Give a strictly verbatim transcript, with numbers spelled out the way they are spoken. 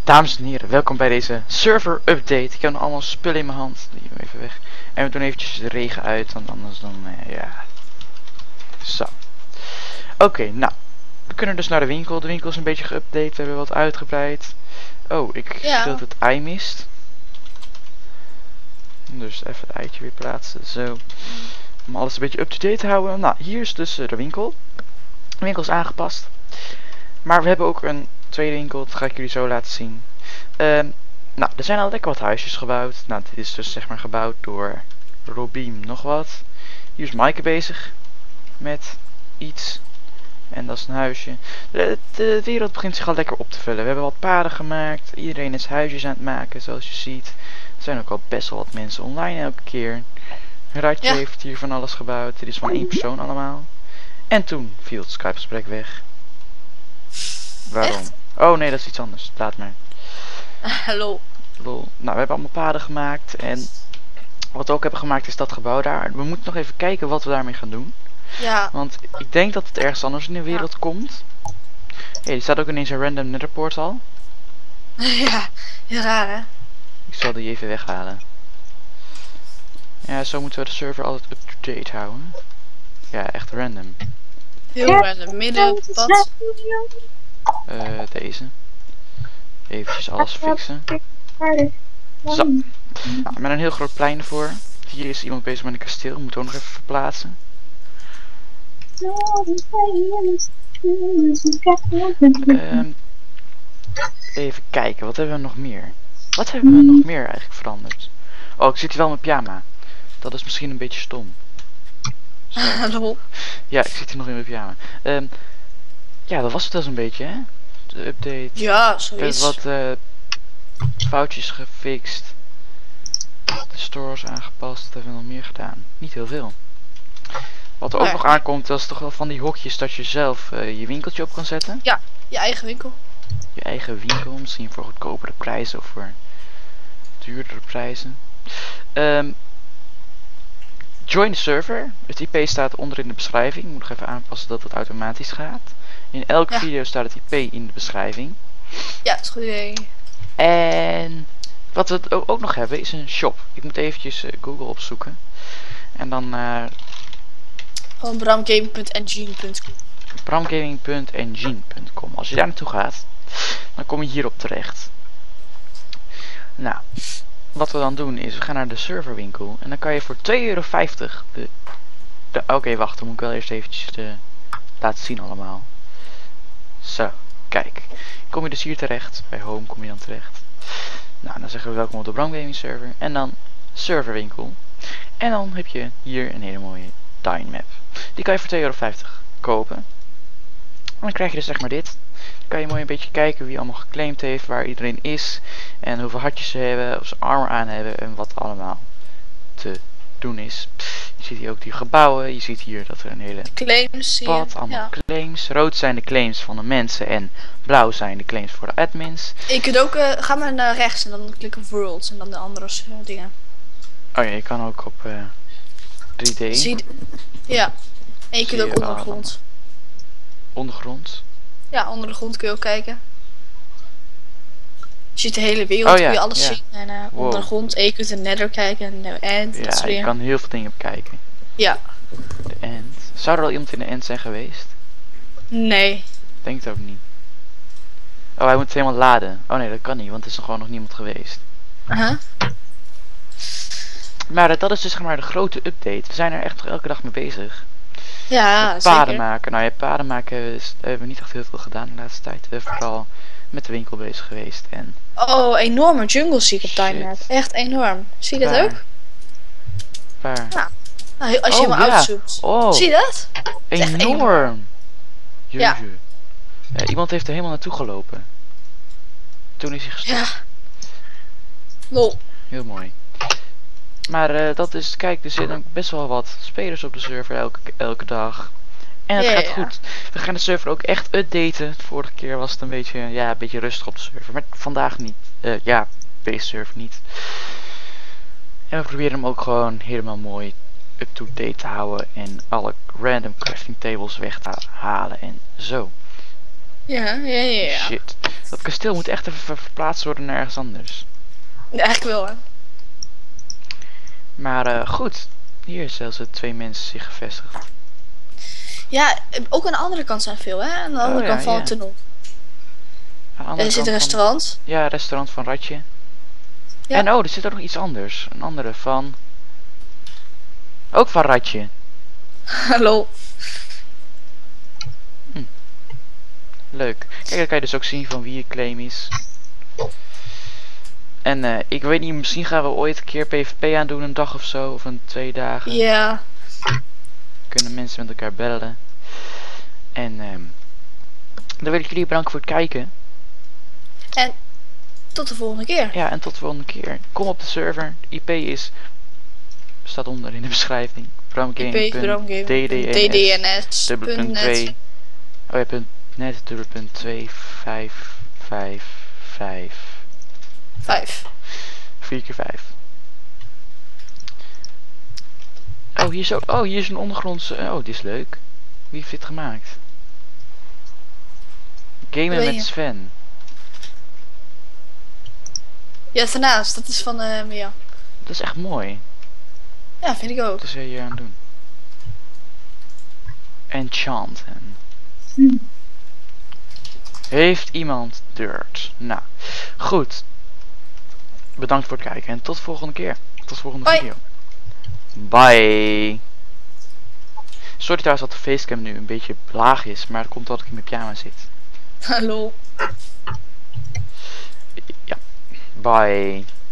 Dames en heren, welkom bij deze server update. Ik heb nog allemaal spullen in mijn hand. Die doen we even weg. En we doen eventjes de regen uit, want anders dan, uh, ja. Zo. Oké, okay, nou. We kunnen dus naar de winkel. De winkel is een beetje geüpdate. We hebben wat uitgebreid. Oh, ik ja. zie dat het ei mist. Dus even het eitje weer plaatsen. Zo. Om alles een beetje up-to-date te houden. Nou, hier is dus uh, de winkel. De winkel is aangepast. Maar we hebben ook een tweede winkel, dat ga ik jullie zo laten zien. Um, nou, er zijn al lekker wat huisjes gebouwd. Nou, dit is dus zeg maar gebouwd door Robiem nog wat. Hier is Maaike bezig met iets. En dat is een huisje. De, de wereld begint zich al lekker op te vullen. We hebben wat paden gemaakt. Iedereen is huisjes aan het maken, zoals je ziet. Er zijn ook al best wel wat mensen online elke keer. Ratje ja. heeft hier van alles gebouwd. Dit is van één persoon allemaal. En toen viel het Skype gesprek weg. Waarom? Echt? Oh nee, dat is iets anders. Laat maar. Hallo. Lol. Nou, we hebben allemaal paden gemaakt. En wat we ook hebben gemaakt is dat gebouw daar. We moeten nog even kijken wat we daarmee gaan doen. Ja. Want ik denk dat het ergens anders in de wereld ja. komt. Hé, hey, er staat ook ineens een random nether portal. Ja, heel raar hè. Ik zal die even weghalen. Ja, zo moeten we de server altijd up-to-date houden. Ja, echt random. Heel random. Midden, pad. Uh, deze. Eventjes alles fixen. Zo. Nou, met een heel groot plein ervoor. Hier is iemand bezig met een kasteel. Moeten we ook nog even verplaatsen. Um, even kijken, wat hebben we nog meer? Wat hebben we nog meer eigenlijk veranderd? Oh, ik zit hier wel met pyjama. Dat is misschien een beetje stom. Hallo. Ja, ik zit hier nog in mijn pyjama. Um, ja, dat was het dus een beetje, hè? De update. Ja, zoiets. Ik heb wat uh, foutjes gefixt. De stores aangepast. Wat hebben we nog meer gedaan? Niet heel veel. Wat er ook nee. nog aankomt, dat is toch wel van die hokjes dat je zelf uh, je winkeltje op kan zetten. Ja, je eigen winkel. Je eigen winkel, misschien voor goedkopere prijzen of voor duurdere prijzen. Um, join the server. Het I P staat onder in de beschrijving. Ik moet nog even aanpassen dat het automatisch gaat. In elke ja. video staat het I P in de beschrijving. Ja, dat is een goed idee. En wat we ook nog hebben is een shop. Ik moet eventjes uh, Google opzoeken. En dan... Uh, Gewoon bramgaming punt engine punt com. bramgaming punt engine punt com. Als je daar naartoe gaat, dan kom je hierop terecht. Nou, wat we dan doen is, we gaan naar de serverwinkel. En dan kan je voor twee euro vijftig de... de Oké, okay, wacht, dan moet ik wel eerst eventjes de, laten zien allemaal. Zo, kijk. Kom je dus hier terecht. Bij home kom je dan terecht. Nou, dan zeggen we welkom op de Bramgaming server. En dan serverwinkel. En dan heb je hier een hele mooie Dine map. Die kan je voor twee euro vijftig kopen. En dan krijg je dus zeg maar dit. Dan kan je mooi een beetje kijken wie allemaal geclaimd heeft, waar iedereen is. En hoeveel hartjes ze hebben, of ze armor aan hebben en wat allemaal te doen is. Je ziet hier ook die gebouwen. Je ziet hier dat er een hele claims zie pad, je. allemaal Ja. claims. Rood zijn de claims van de mensen en blauw zijn de claims voor de admins. Je kunt ook, uh, ga maar naar rechts en dan klik op worlds en dan de andere uh, dingen. Oh ja, je kan ook op uh, drie D. Zie ja, en je kunt ook ondergrond. Ondergrond? Ja, onder de grond kun je ook kijken. Je ziet de hele wereld, oh, ja, kun je alles ja. zien. En uh, wow. onder de grond, en je kunt de nether kijken en de end. Ja, dat soort je kan heel veel dingen bekijken. Ja. De end. Zou er al iemand in de end zijn geweest? Nee. Denk het ook niet. Oh, hij moet het helemaal laden. Oh nee, dat kan niet, want er is er gewoon nog niemand geweest. Uh-huh. Maar uh, dat is dus zeg maar de grote update. We zijn er echt elke dag mee bezig. Ja, met zeker. paden maken. Nou ja, paden maken is, hebben we niet echt heel veel gedaan de laatste tijd. We zijn vooral met de winkel bezig geweest. En oh, enorme jungle zie ik op Tinemap. Echt enorm. Zie je dat Waar? ook? Waar? Nou, nou als je oh, helemaal ja. uitzoomt. Oh, zie je dat? enorm. enorm. Ja. Ja. Iemand heeft er helemaal naartoe gelopen. Toen is hij gestopt. Ja. Lol. Heel mooi. Maar uh, dat is, kijk, er zitten best wel wat spelers op de server elke, elke dag. En het ja, gaat ja. goed. We gaan de server ook echt updaten. De vorige keer was het een beetje, ja, een beetje rustig op de server. Maar vandaag niet. Uh, ja, base server niet. En we proberen hem ook gewoon helemaal mooi up-to-date te houden. En alle random crafting tables weg te halen en zo. Ja, ja, ja. ja. Shit. Dat kasteel moet echt even ver- verplaatst worden naar ergens anders. Ja, eigenlijk wel, hè. Maar eh, goed. Hier zelfs het twee mensen zich gevestigd. Ja, ook aan de andere kant zijn veel, hè. Aan de andere Oh, kant ja, van ja. het tunnel. Aan de andere Er zit een kant van- restaurant. Ja, restaurant van Ratje. Ja. En oh, er zit ook nog iets anders. Een andere van... Ook van Ratje. Hallo. Leuk. Kijk, dan kan je dus ook zien van wie je claim is. En eh, ik weet niet, misschien gaan we ooit een keer PvP aan doen, een dag of zo, of een twee dagen. Ja. Kunnen mensen met elkaar bellen. En ehm dan wil ik jullie bedanken voor het kijken. En tot de volgende keer. Ja, en tot de volgende keer. Kom op de server. I P is... staat onder in de beschrijving. I P, Bramgame, D D N S. Dubbele punt twee. net. Oh ja, punt net dubbele punt twee vijf vijf vijf. Vijf. vier keer vijf. Oh, hier is ook... Oh, hier is een ondergrondse... Oh, dit is leuk. Wie heeft dit gemaakt? Gamen Weet met je. Sven. Ja, daarnaast. Dat is van eh Mia. Dat is echt mooi. Ja, vind ik ook. Wat is hij hier aan het doen? Enchanten. Heeft iemand dirt? Nou, goed. Bedankt voor het kijken en tot de volgende keer. Tot de volgende Hoi. video. Bye. Sorry trouwens dat de facecam nu een beetje laag is, maar dat komt omdat ik in mijn pyjama zit. Hallo. Ja. Bye.